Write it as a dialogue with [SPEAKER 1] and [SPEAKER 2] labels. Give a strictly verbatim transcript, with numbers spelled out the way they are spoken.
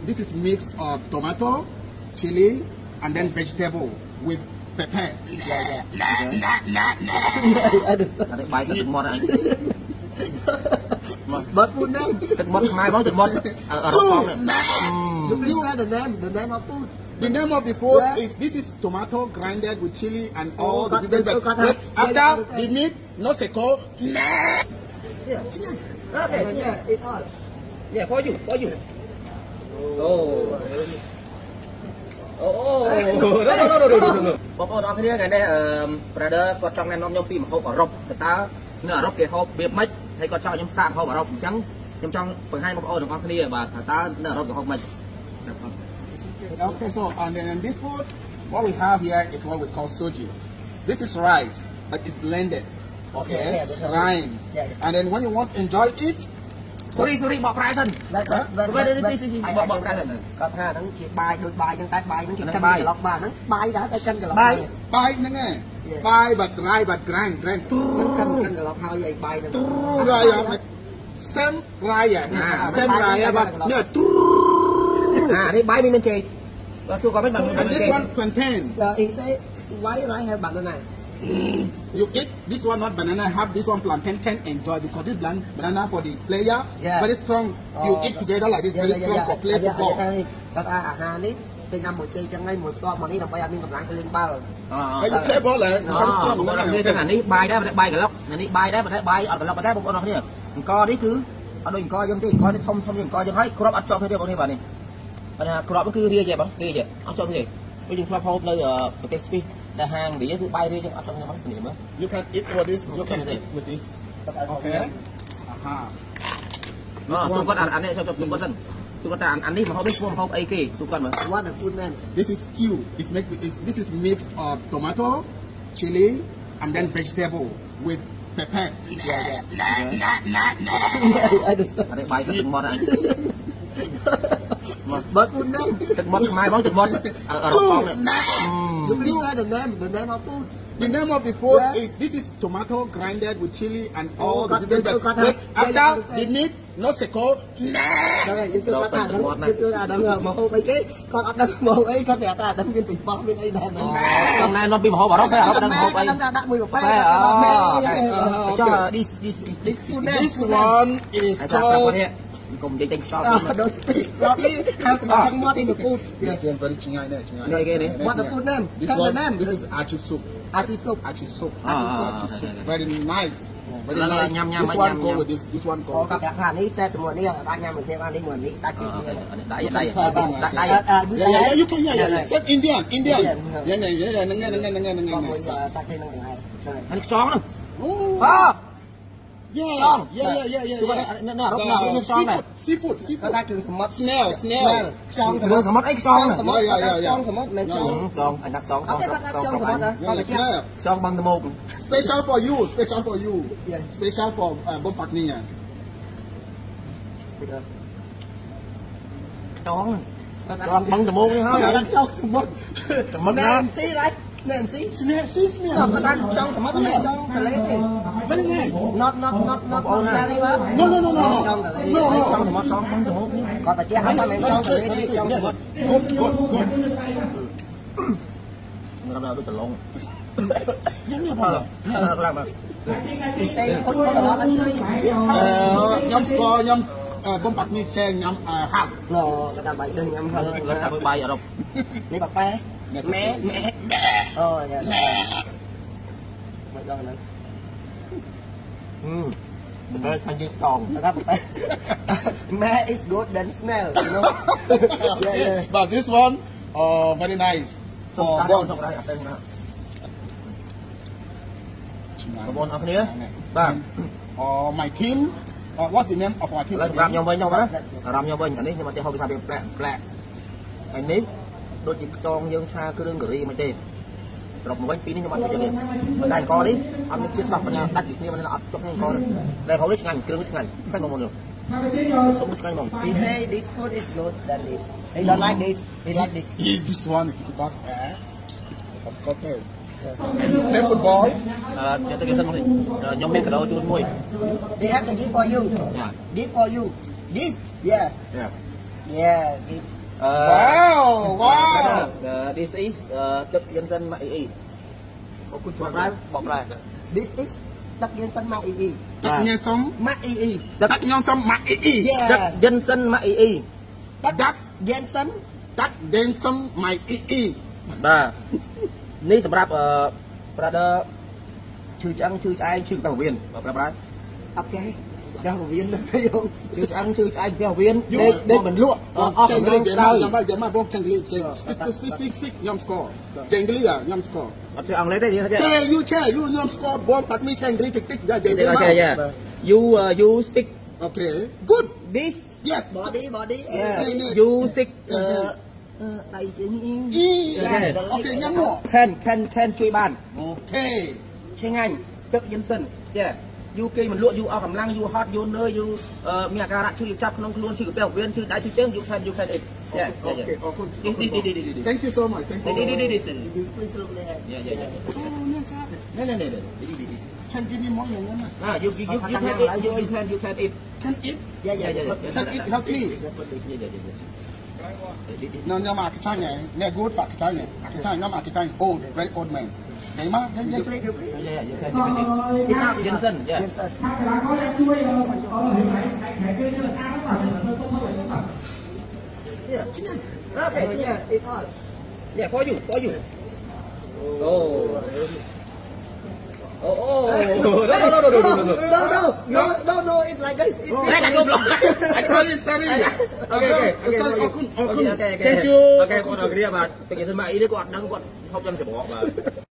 [SPEAKER 1] this is mixed of tomato, chili, and then vegetable with pepper.
[SPEAKER 2] Yeah, yeah. Bài sẽ từng món này. But food name. Từng món mai có từng món. Ở đâu này. You have the name, the name of food.
[SPEAKER 1] The name of the food yeah. is this is tomato grinded with chili and all oh, the different. But after the meat, no seco.
[SPEAKER 2] Yeah. Okay. Yeah, it's all. Yeah, for you, for you. Oh. Oh. No, no, no, no, no. បងប្អូនអរគ្នាថ្ងៃនេះ brother គាត់ចង់ណែនាំខ្ញុំពីម្ហូបអឺរ៉ុបតើនៅអឺរ៉ុបគេហូបវាម៉េចហើយគាត់ចង់ខ្ញុំសាកម្ហូបអឺរ៉ុបអញ្ចឹងខ្ញុំចង់បង្ហាញបងប្អូនទាំងអស់គ្នាបាទតើនៅអឺរ៉ុបគេហូបម៉េច
[SPEAKER 1] Okay, so and then this food, what we have here is what we call soji. This is rice, but it's blended. Okay, yeah, rind. Yeah, yeah. And then when you want to enjoy it,
[SPEAKER 2] sorry, sorry, bọc rice thân. Where this is bọc bọc rice thân. Có thà nó chỉ bài đôi bài nhưng cái bài nó chỉ cân cái lọc bài nó bài đã cái cân cái lọc bài.
[SPEAKER 1] Bài nó nghe. Bài but dry but grind grind.
[SPEAKER 2] Nó cân cân cái lọc hơi vậy bài nó.
[SPEAKER 1] Rồi rồi. Same rice à. Same rice but yeah.
[SPEAKER 2] À, đây bài mình chơi. Và số có biết bằng
[SPEAKER 1] and this one contain.
[SPEAKER 2] It say why rice have banana.
[SPEAKER 1] You eat this one not banana, have this one plantain can enjoy because this banana for the player yeah. very strong. You oh, eat together like this yeah, very yeah, strong yeah, for play football.
[SPEAKER 2] Các à hà ní từ năm một chơi chẳng ngay một con mà ní đồng bay ăn cầm lặng lên bao.
[SPEAKER 1] Hey, you play ball like very strong.
[SPEAKER 2] Một lần như thế này ní bay đấy, bay cái lóc, này ní bay đấy, bay đấy, bay ở cái lóc đấy, một con này con đấy cứ ở đôi con dân thì con đấy thông thông dân con dân thấy crop ăn cho thế đấy bọn này bạn này. Bạn crop nó cứ ria vậy bạn, ria vậy, ăn cho cái gì? Bây giờ crop hộp nơi ở cái speed. The hang the thứ bay đi trong trong trong cái gì
[SPEAKER 1] you can eat with this, you can eat with this. Okay. Aha.
[SPEAKER 2] Nó xung quanh ăn ăn này trong trong xung quanh xung quanh ăn ăn đi mà không biết xung không ai kì xung quanh mà. What the food name?
[SPEAKER 1] This is stew. It's make this is mixed of tomato, chili, and then vegetable with pepper.
[SPEAKER 2] Yeah, yeah. Yeah, I understand. Đây bay sẽ từng món này. But food name. Từng món mai có từng món. Ở đâu này. You have the name, the name of food.
[SPEAKER 1] The name of the food yeah. is this is tomato grinded with chili and all oh, the different. But after yeah, the meat, no seco.
[SPEAKER 2] Đây, you should have done. You should have done. Mà hôm ấy cái con ăn đâm màu ấy con đẹp ta đâm viên thịt bò bên đây này. Hôm nay nó bị màu vào đó phải không? Đâm màu ấy. Đâm đã mùi vào phải. Cho this this this food name.
[SPEAKER 1] This one is called.
[SPEAKER 2] Cùng đi đánh shot. Don't speak. Rocky, have to come more in the food.
[SPEAKER 1] Yes, one very chingai there, chingai.
[SPEAKER 2] No, again. What the food name?
[SPEAKER 1] This one, name. This is achi soup.
[SPEAKER 2] Achi soup.
[SPEAKER 1] Achi soup. Achi soup. Very nice. Very nice. This one go with this. This one go.
[SPEAKER 2] Các bạn hàng này set một này là nhâm mình thêm ăn đi một này. Đây đây đây. Đây.
[SPEAKER 1] Yeah, yeah, you can yeah, yeah. Set Indian, Indian. Yeah, yeah, yeah, yeah. Nghe nghe nghe nghe nghe nghe.
[SPEAKER 2] Sát thêm này. Anh chọn không?
[SPEAKER 1] À. Yeah, yeah, yeah, yeah, yeah.
[SPEAKER 2] Nó nó nó nó song này.
[SPEAKER 1] Seafood, seafood.
[SPEAKER 2] Ta trường sầm
[SPEAKER 1] snail, snail.
[SPEAKER 2] Song sầm sầm ấy song này.
[SPEAKER 1] Yeah, yeah, yeah.
[SPEAKER 2] Song sầm nên song. Song, anh đặt song. Song song song.
[SPEAKER 1] Yeah,
[SPEAKER 2] song bằng một.
[SPEAKER 1] Special for you, special for you. Yeah. Special for both partner.
[SPEAKER 2] Song. Song bằng một đi ha. Song sầm một. Sầm một đó. See right? Nancy,
[SPEAKER 1] snail, see snail.
[SPEAKER 2] Không có trong cái mắt này trong cái lấy thì
[SPEAKER 1] very nice.
[SPEAKER 2] Not not not not not snail đi ba.
[SPEAKER 1] No no no no.
[SPEAKER 2] Trong cái lấy trong cái mắt trong trong cái mốt. Còn bà chị hai mình trong cái lấy đi trong cái mắt.
[SPEAKER 1] Good good good.
[SPEAKER 2] Làm nào tôi tự lộn.
[SPEAKER 1] Giống như vậy.
[SPEAKER 2] Làm mà. Thì xây có có đó anh chơi.
[SPEAKER 1] Ờ, nhóm score nhóm bom bạc như chen nhóm hạt.
[SPEAKER 2] Nó cái đàn bài tên nhóm hơn. Lấy cả bay ở đâu? Lấy bạc pe. Mẹ mẹ mẹ oh yeah mẹ mẹ con này hmm mẹ thành gì còn mẹ is good than smell you know
[SPEAKER 1] yeah, yeah. But this one uh very nice for bones
[SPEAKER 2] bones ở kia ba
[SPEAKER 1] uh my team uh, what's the name of our team
[SPEAKER 2] làm nhau với nhau đó làm nhau với anh ấy nhưng mà sẽ không bị sao bị lẹ lẹ anh nếm đôi chỉ tròn dương xa cứ đương gửi mà đây sọc một bánh pin nhưng mà phải cho điện mà đây co đi ăn những chiếc sọc nha đặt việc như mà nó ấp trong con này đây không biết ngành cứ biết ngành phải một được không biết ngành một he say this food is good than this he don't like this he like this
[SPEAKER 1] this one because eh because cocktail play football
[SPEAKER 2] ờ cho tôi kêu thân đi nhóm biết cái đâu chuột mùi they have to give for you give for you give yeah
[SPEAKER 1] yeah
[SPEAKER 2] yeah give
[SPEAKER 1] Wow, wow.
[SPEAKER 2] This is ទឹកយិនសិនម៉ាក់អ៊ីអ៊ី
[SPEAKER 3] អរគុណច្រើន
[SPEAKER 2] បកប្រែ
[SPEAKER 3] This is ទឹកយិនសិនម៉ាក់អ៊ីអ៊ី
[SPEAKER 1] ទឹកញ៉ាំសុំ
[SPEAKER 3] ម៉ាក់អ៊ីអ៊ី
[SPEAKER 1] ទឹកញ៉ាំសុំម៉ាក់អ៊ីអ៊ី
[SPEAKER 2] ទឹកយិនសិនម៉ាក់អ៊ីអ៊ី
[SPEAKER 3] ទឹកយិនសិន
[SPEAKER 1] ទឹកដេនសុំម៉ាក់អ៊ីអ៊ី
[SPEAKER 2] បាទនេះសម្រាប់អឺ brother ឈឺឆ្អឹងឈឺឆ្អែងឈឺកៅវៀនបើប្រើប្រាស់
[SPEAKER 3] អូខេដល់វៀនទៅយក
[SPEAKER 2] ឈឺឆ្អឹងឈឺឆ្អែងកៅវៀនដេកដេកមិនលក់អស់កម្លាំងស្ដៅ
[SPEAKER 1] ចាំមកចាំមកបងចង្លីចេះ stick stick stick ញ៉ាំស្ករចង្លីញ៉ាំស្ករ
[SPEAKER 2] អត់ចេះអង់គ្លេសទេយើងចេះ
[SPEAKER 1] ចេះ you ចេះ you ញ៉ាំស្ករបងបាត់មីចង្លីតិចតិចដែរចេះ
[SPEAKER 2] អូខេ you you sick
[SPEAKER 1] Okay good
[SPEAKER 2] this
[SPEAKER 3] yes body body
[SPEAKER 2] you sick ដៃជើង
[SPEAKER 1] អ៊ីអូខេញ៉ាំមក
[SPEAKER 2] can can can ជួយបាន
[SPEAKER 1] អូខេ
[SPEAKER 2] ឆ្ងាញ់ទឹកយិនសិនចេះយូគេមិនលក់យូអស់កម្លាំងយូហត់យូនឿយូមានអាការៈឈឺចាប់ក្នុងខ្លួនឈឺកាពះវៀនឈឺដៃឈឺជើងយូ can you can it ចេះ
[SPEAKER 1] អូខេអរគុណ Thank you so much thank you
[SPEAKER 3] please look there
[SPEAKER 2] yeah yeah yeah
[SPEAKER 1] អូនេះសា
[SPEAKER 2] no no no
[SPEAKER 1] Can give me more យ៉ាងណា
[SPEAKER 2] ah you you you can eat you can you can eat
[SPEAKER 1] Can eat
[SPEAKER 3] yeah yeah
[SPEAKER 1] Can eat help me No no មកកចាញ់ណែ good ហ្វាក់កចាញ់កចាញ់មកកចាញ់ old very old man ញ៉ៃមកញ៉ៃញ៉ៃ
[SPEAKER 2] yeah yeah you can you can eat យិនសិន yeah
[SPEAKER 4] ខាងកន្លងគាត់ជួយអឺរឿងហើយតែគេយកសារគាត់ទៅទៅទៅ
[SPEAKER 2] yeah okay
[SPEAKER 3] yeah it all
[SPEAKER 2] yeah for you for you oh Oh, oh, no, no, no, no, no, no, no,
[SPEAKER 3] no, no, no, no, no, it's like this. It's
[SPEAKER 2] Hey, I go block.
[SPEAKER 1] Sorry sorry
[SPEAKER 2] Okay, okay, okay.
[SPEAKER 1] sorry អរគុណអរគុណ
[SPEAKER 2] Okay, okay.
[SPEAKER 1] Thank you
[SPEAKER 2] អូខេគាត់អរគ្នាបាទពេលគេធ្វើមកអីនេះគាត់ដឹងគាត់ហូបយ៉ាងសបកបាទ